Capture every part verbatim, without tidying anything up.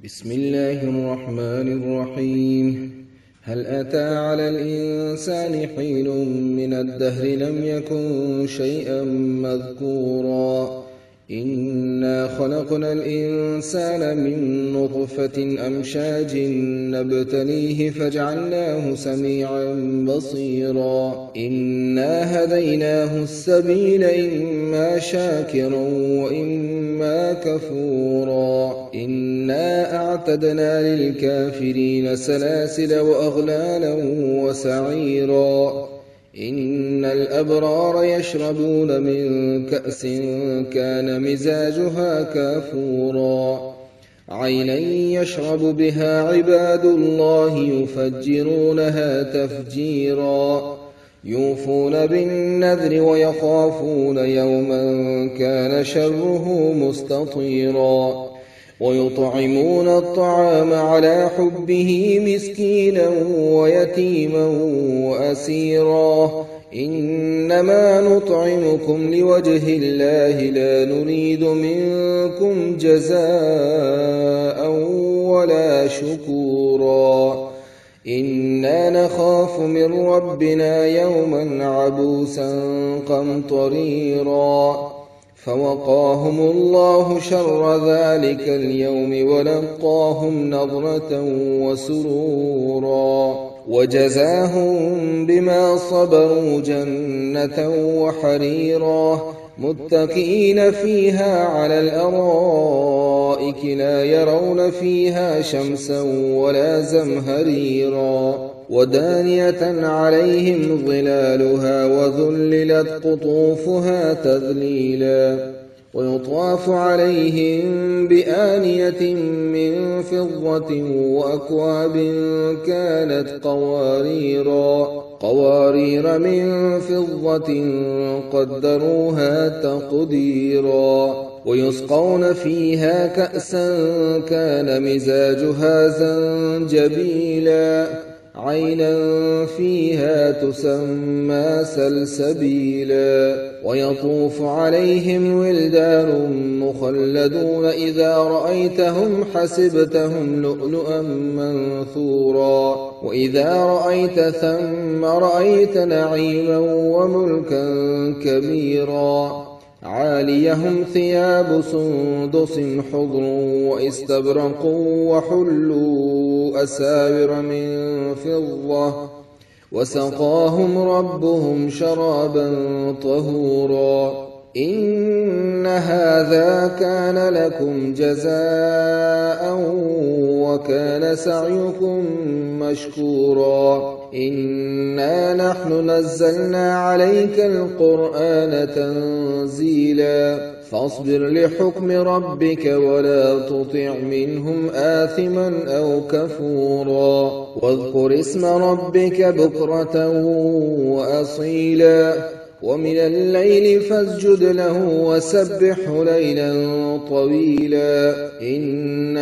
بسم الله الرحمن الرحيم. هل أتى على الإنسان حين من الدهر لم يكن شيئا مذكورا إنا خلقنا الإنسان من نطفة أمشاج نبتليه فجعلناه سميعا بصيرا إنا هديناه السبيل إما شاكرا وإما كفورا إنا أعتدنا للكافرين سلاسل وأغلالا وسعيرا إن الأبرار يشربون من كأس كان مزاجها كافورا عينا يشرب بها عباد الله يفجرونها تفجيرا يوفون بالنذر ويخافون يوما كان شره مستطيرا ويطعمون الطعام على حبه مسكينا ويتيما وأسيرا إنما نطعمكم لوجه الله لا نريد منكم جزاء ولا شكورا إنا نخاف من ربنا يوما عبوسا قمطريرا فوقاهم الله شر ذلك اليوم ولقاهم نضرة وسرورا وجزاهم بما صبروا جنة وحريرا متكئين فيها على الأرائك لا يرون فيها شمسا ولا زمهريرا ودانية عليهم ظلالها وذللت قطوفها تذليلا ويطاف عليهم بآنية من فضة وأكواب كانت قواريرا قوارير من فضة قدروها تقديرا ويسقون فيها كأسا كان مزاجها زنجبيلا عينا فيها تسمى سلسبيلا ويطوف عليهم ولدان مخلدون إذا رأيتهم حسبتهم لؤلؤا منثورا وإذا رأيت ثم رأيت نعيما وملكا كبيرا عاليهم ثياب سندس خضر واستبرق وحلوا أساور من فضة وسقاهم ربهم شرابا طهورا إن هذا كان لكم جزاء وكان سعيكم مشكورا إنا نحن نزلنا عليك القرآن تنزيلا فاصبر لحكم ربك ولا تطع منهم آثما أو كفورا واذكر اسم ربك بكرة وأصيلا ومن الليل فاسجد له وسبحه ليلا طويلا إن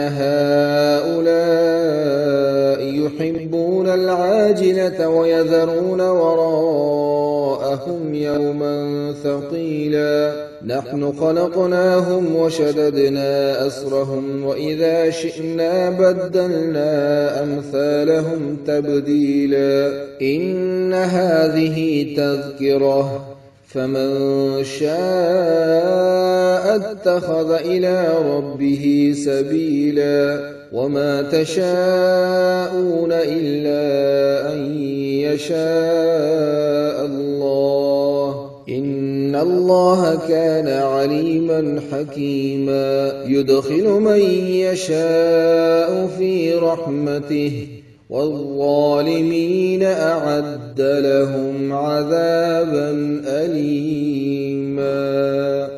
هؤلاء يحبون العاجلة ويذرون وراءهم يوما ثقيلا نحن خلقناهم وشددنا أسرهم وإذا شئنا بدلنا أمثالهم تبديلا إن هذه تذكرة فمن شاء اتخذ إلى ربه سبيلا وما تشاءون إلا أن يشاء الله إن الله كان عليما حكيما يدخل من يشاء في رحمته والظالمين أعد لهم عذابا أليما.